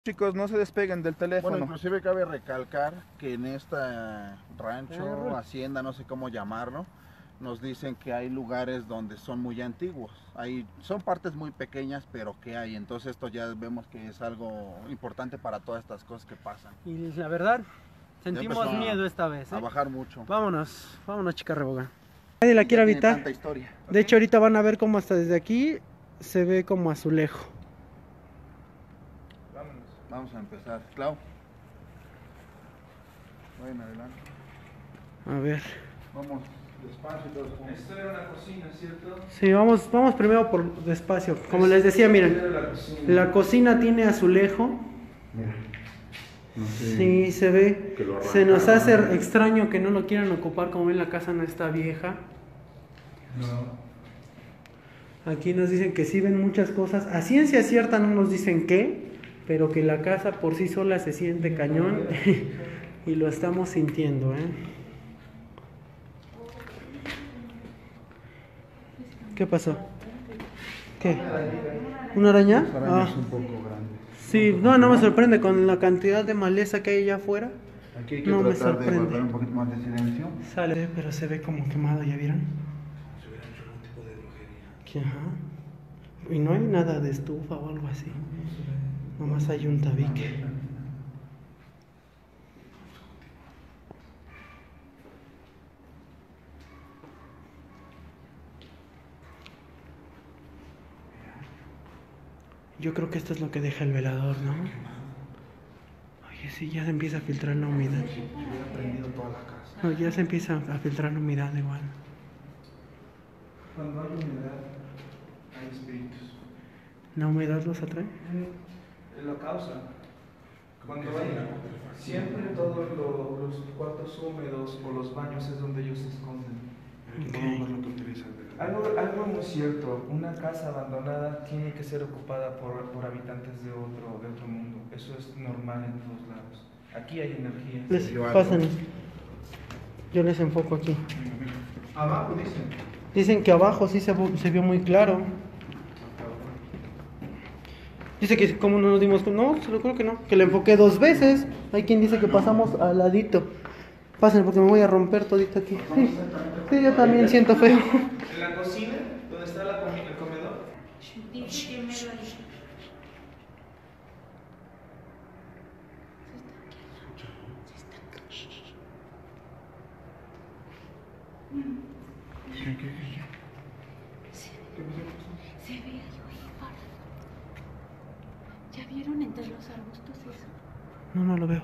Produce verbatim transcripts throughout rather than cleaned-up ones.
Chicos, no se despeguen del teléfono. Bueno, inclusive cabe recalcar que en esta rancho, hacienda, no sé cómo llamarlo, nos dicen que hay lugares donde son muy antiguos. Hay, son partes muy pequeñas, pero que hay. Entonces esto ya vemos que es algo importante para todas estas cosas que pasan. Y la verdad, sentimos miedo a, esta vez, ¿eh? A bajar mucho. Vámonos, vámonos, chica reboga. Nadie la quiere habitar. Tanta historia. De Okay. hecho, ahorita van a ver cómo hasta desde aquí se ve como azulejo. Vámonos. Vamos a empezar. Clau. Bueno, adelante. A ver. Vamos despacio y todos juntos. Esto era una cocina, ¿cierto? Sí, vamos, vamos primero por despacio. Como les decía, miren, La cocina. la cocina tiene azulejo. Mira. No sé, Sí, se ve. que lo Se nos hace arrancaron. extraño que no lo quieran ocupar, como ven, la casa no está vieja. No. Aquí nos dicen que sí ven muchas cosas. A ciencia cierta no nos dicen qué, pero que la casa por sí sola se siente cañón y lo estamos sintiendo, ¿eh? ¿Qué pasó? ¿Qué? ¿Una araña? Esa araña Ah, es un poco grande. sí, no, no me sorprende con la cantidad de maleza que hay allá afuera. Aquí hay que No me tratar de sorprende. guardar un poquito más de silencio. Sale, pero se ve como quemado, ¿ya vieron? Se hubiera hecho algún tipo de brujería. Que, ajá. Y no hay nada de estufa o algo así. Nomás hay un tabique. Yo creo que esto es lo que deja el velador, ¿no? Oye, sí, ya se empieza a filtrar la humedad. Se hubiera prendido toda la casa. No, ya se empieza a filtrar la humedad igual. Cuando hay humedad, hay espíritus. ¿La humedad los atrae? Mm, Lo causa. Cuando hay, siempre todos lo- los cuartos húmedos o los baños es donde ellos se esconden. Ok. Algo, algo muy cierto, una casa abandonada tiene que ser ocupada por, por habitantes de otro, de otro mundo. Eso es normal en todos lados. Aquí hay energía. Les Yo pasan. Yo les enfoco aquí. Abajo dicen. Dicen que abajo sí se, vo- se vio muy claro. Dice que como no nos dimos cuenta. No, se lo creo que no. Que le enfoqué dos veces. Hay quien dice que pasamos al ladito. Pasen porque me voy a romper todito aquí. Sí, sí, yo también siento feo. En la cocina, donde está la comi- el comedor. Se ve ahí parado. ¿Ya vieron entre los arbustos eso? No, no lo veo.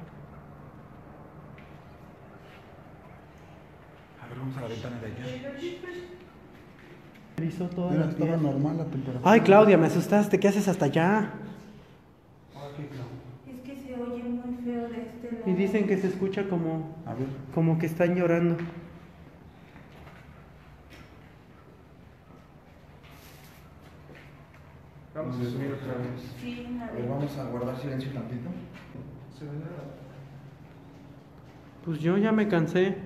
A ver, vamos a la ventana de allá. Hizo toda Mira, la estaba piel. normal la temperatura. Ay, Claudia, me asustaste. ¿Qué haces hasta allá? Es que se oye muy feo de este lado. Y dicen que se escucha como, A ver. como que están llorando. Vamos a subir otra vez. Sí, una A ver, vez. vamos a guardar silencio tantito. Se ve nada. Pues yo ya me cansé.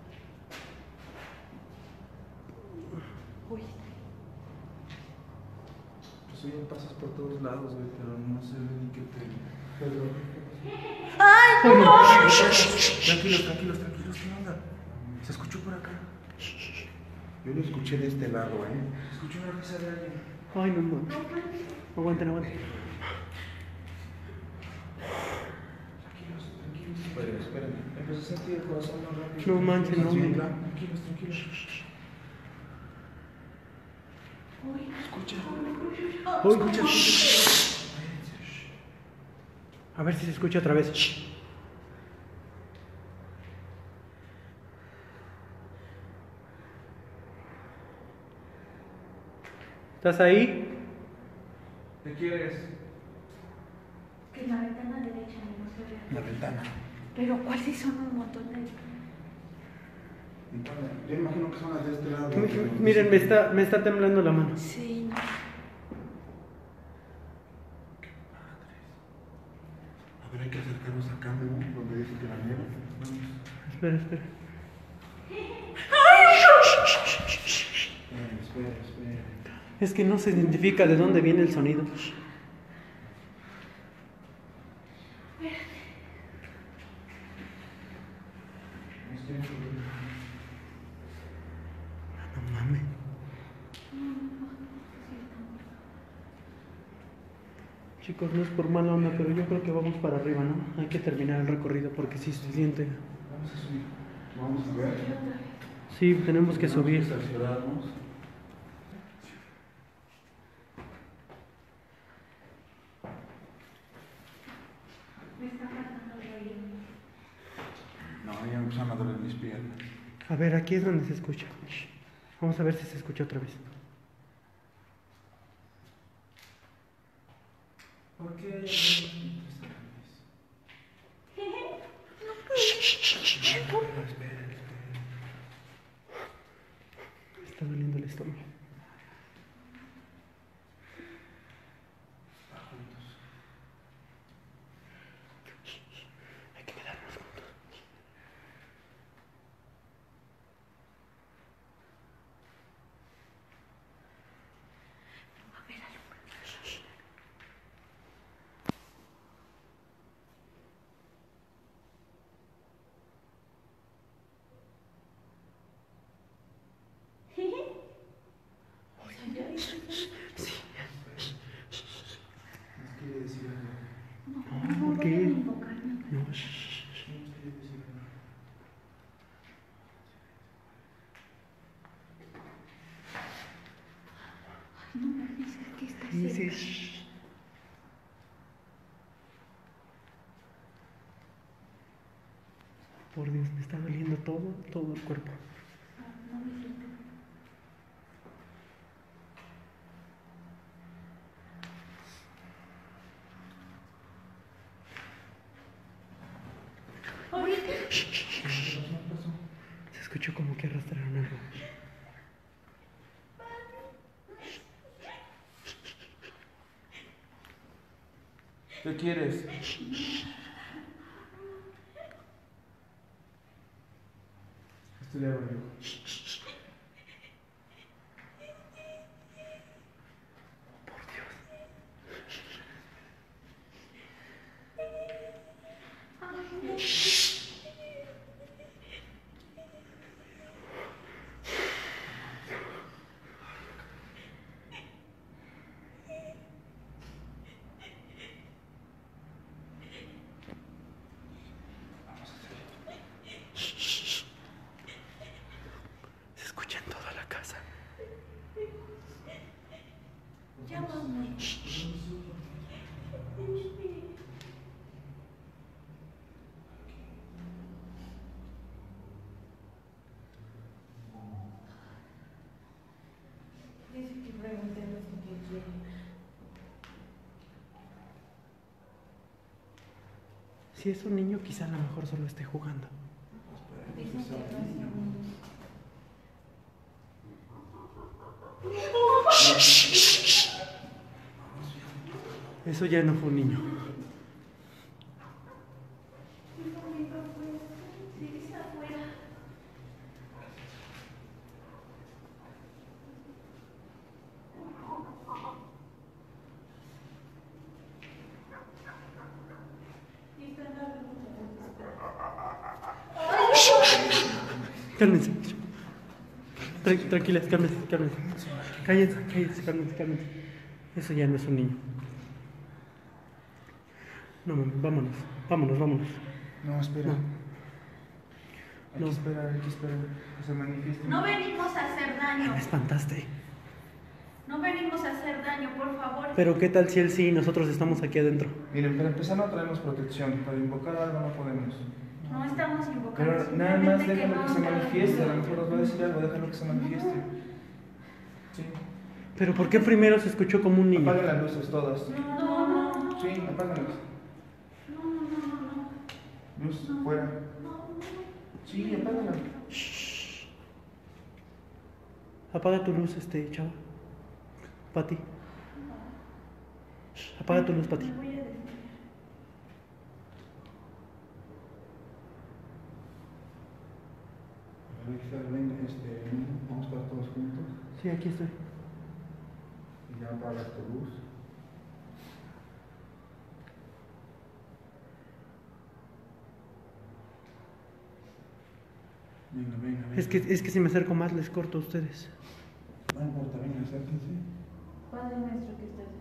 Uy, Pues oye, pasas por todos lados, güey, pero no se ve ni que te... Pero... ¡ay, no! Tranquilos, tranquilos, tranquilos, ¿qué onda? Se escuchó por acá. Yo lo escuché de este lado, ¿eh? Se escuchó una risa de alguien. Ay, no mames. Aguanten, aguanten. Tranquilos, tranquilos. Esperen, esperen. Empecé a sentir el corazón más rápido. No manches, no, Sí, me- claro. Tranquilos, tranquilos. Uy, Escucha. Uy, escucha, escucha. A ver si se escucha otra vez. Shh. ¿Estás ahí? ¿Te quieres? que en la ventana derecha no se ve. La ventana. Pero ¿cuál si son un montón de...? Yo imagino que son las de este lado. M- Miren, me está, me está temblando la mano. Sí, no. A ver, hay que acercarnos acá, ¿no? Donde dice que la nieve. Vamos. Espera, espera. Esperen, esperen, esperen. Es que no se identifica de dónde viene el sonido. No mames. Chicos, no es por mala onda, pero yo creo que vamos para arriba, ¿no? Hay que terminar el recorrido porque sí se siente. Vamos a subir. Vamos a ver. Sí, tenemos que subir. Tenemos que cerciorarnos. Me está faltando el oído. No, ya me empezaron a doler mis piernas. A ver, aquí es donde se escucha. Vamos a ver si se escucha otra vez. ¿Por qué? Me está doliendo el estómago. Hay que quedarnos juntos. A ver, alumbra. Nos quiere decir algo. No, No ¿qué? vayan a invocarme. No, Nos quiere decir algo. Ay, no me dices que está sí, cerca. sí. Por Dios, me está doliendo todo, todo el cuerpo. No me siento. Ahorita. Se escuchó como que arrastraron algo. ¿Qué quieres? Estudiar yo. Por Dios. Se escucha en toda la casa. Llámame. Dice que preguntemos qué quiere. Si es un niño, quizá a lo mejor solo esté jugando. Dice que no es un niño. Eso ya no fue un niño. Sí, está afuera. Y está en la Cálmense. Tra- tranquilas, cálmense, cálmense. Cállense, cállense, cálmense, cálmense. Eso ya no es un niño. No, mami, vámonos, vámonos, vámonos. No, espera. No. Hay No. que esperar, hay que esperar. Que se manifieste. No venimos a hacer daño. Me espantaste. No venimos a hacer daño, por favor. Pero ¿qué tal si él sí y nosotros estamos aquí adentro? Miren, para empezar no traemos protección. Para invocar algo no podemos. No estamos invocando. Pero nada más simplemente déjalo que vamos se a- manifieste. A lo mejor nos va a decir algo, déjalo que se manifieste. Sí. Pero ¿por qué primero se escuchó como un niño? Apaguen las luces todas. No, no, no. Sí, apáganlas. No, no, no, no. Luz, fuera. Sí, apágala. Shh. Apaga tu luz, este, chava. Pati. Shh, apaga tu luz, Pati. Me voy a desmayar. Ven, este, vamos a estar todos juntos Sí, aquí estoy. y ya apagas tu luz. Venga, venga, venga. Es que, es que si me acerco más les corto a ustedes. No importa, venga, acérquense. Padre nuestro que estás